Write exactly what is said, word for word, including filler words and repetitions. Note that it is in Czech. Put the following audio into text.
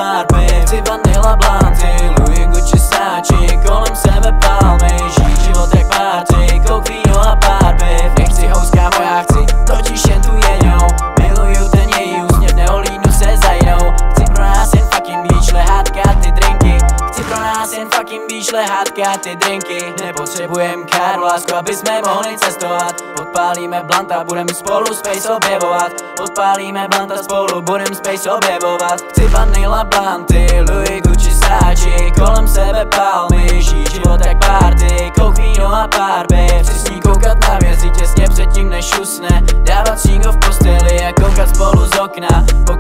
pár piv. Chci vanila blanty, Louis Gucci sáči, kolem sebe palmy, žít život jak party, kouk, víno a pár piv. Nechci host, kámo, já chci totiž jen tu jednou, miluju ten její úsměv, neolínu se za jinou. Chci pro nás jen fucking beach, lehátkat ty drinky. Chci pro nás jen fucking beach, lehátkat ty drinky. Nepotřebujem káru, lásku, aby jsme mohli cestovat. Odpálíme blanta, budem spolu space objevovat. Odpálíme blanta, spolu budem space objevovat. Chci vanila blanty, Louis Gucci sáči, kolem sebe palmy, žít život jak party, kouk, víno a pár piv. Chci s ní koukat na hvězdy těsně předtím než usne, dávat snígo v posteli a koukat spolu z okna.